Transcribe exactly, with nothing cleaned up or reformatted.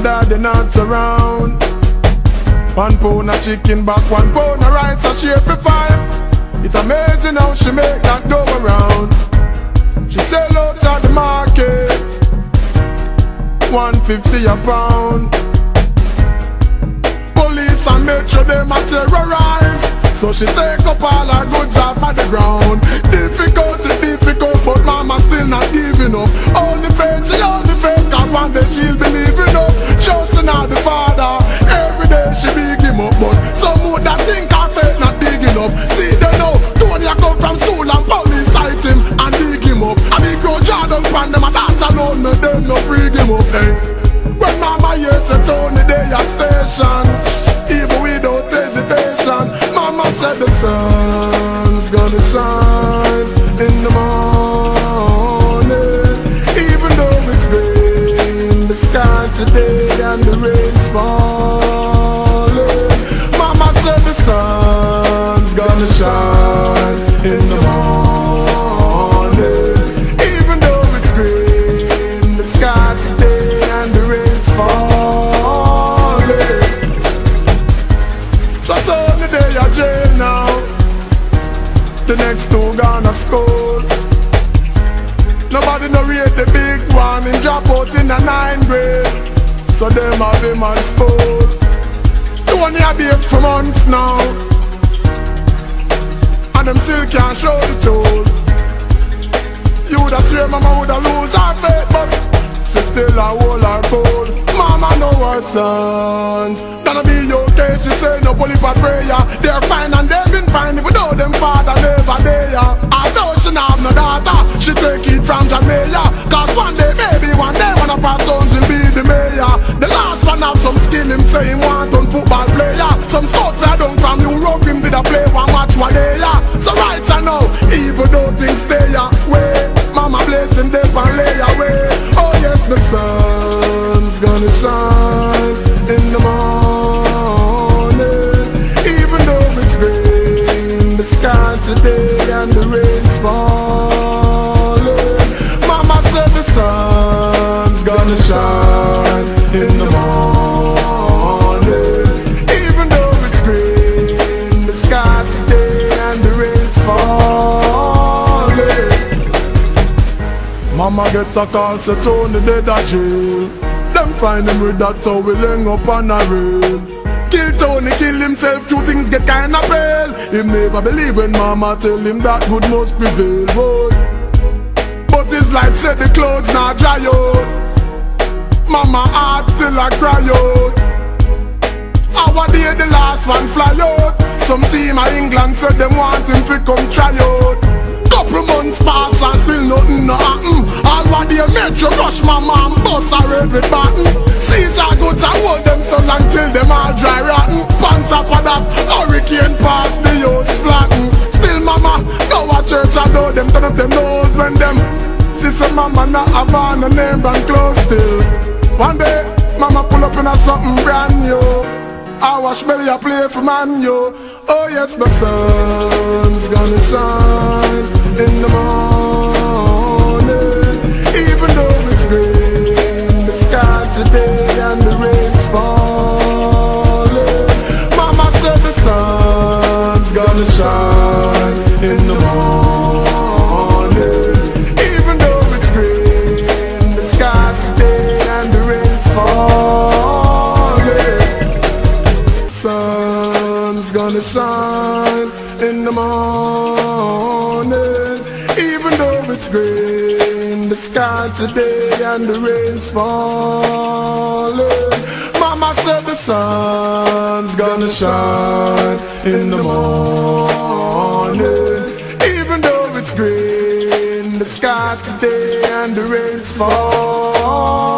daddy not around. One pound of chicken back, one pound of rice, I share for five. It's amazing how she make that go around. She sell out at the market, one fifty a pound. Police and metro them a terrorize, so she take up all her goods off of the ground. Difficult, it's difficult, but mama still not giving up. All the faith, she all the faith, cause one day she'll be living up. Trusting out the Father, every day she big him up. But some would that think her faith not big enough. See they know, Tony a come from school and police sight him and dig him up. And he grow Jordan pan them and that alone, me them no free him up. Hey. When mama hears say Tony they a station, even without hesitation, mama said the sun's gonna shine in the morning. Even though it's gray in the sky today and the rain's falling, mama said the sun's gonna shine in the morning. Even though it's gray in the sky today and the rain's falling. So Tony they are jail now, the next two gonna school. Nobody no rate the big one, him drop out in the ninth grade, so them have him as fool. The one he baked for months now, and them still can't show the tool. You woulda swear mama woulda lose her faith, but she still a hold her cold. Mama know her sons gonna be okay, she say no bully for prayer. They're fine and they've been fine, if without them father never there. Although she not have no daughter, she take it from Jamaica, cause one day, maybe one day, one of her sons will be the mayor. The last one have some skill, him say him want on football player. Some scouts fly down from Europe, him did a play one match one day. So right now, even though things stay away, mama bless him, they can lay away. Oh yes, the sun's gonna shine in the morning. Even though it's gray in the sky today and the rain's falling, mama said the sun's gonna shine in the morning. Even though it's gray in the sky today and the rain's falling. Mama get a call, say Tony dead a jail. Them find him with that towel hang up on a rail. Kill Tony, kill himself, two things get kinda pale. He never believe when mama tell him that good must prevail, boy. But his life said the clothes not dry out, mama heart still a cry out. Our day the last one fly out. Some team of England said them want him to come try out. Couple months pass and still nothing no happen. All what they metro rush mama and bust her every button. Caesar goods and hold them so long till them all dry rotten. On top of that, hurricane pass the house flatten. Still mama, go a church and know them turn up them nose when them sister mama not have on a name brand clothes still. One day, mama pull up in a something brand new. I wash belly a play for man yo. Oh yes, the sun's gonna shine in the morning. Even though it's gray in the sky today and the rain's falling, mama said the sun's gonna shine in the morning. Even though it's gray in the sky today and the rain's falling, sun's gonna shine in the morning. Even though it's gray in the sky today and the rain's falling, mama said the sun's gonna shine in the morning. Even though it's gray in the sky today and the rain's falling.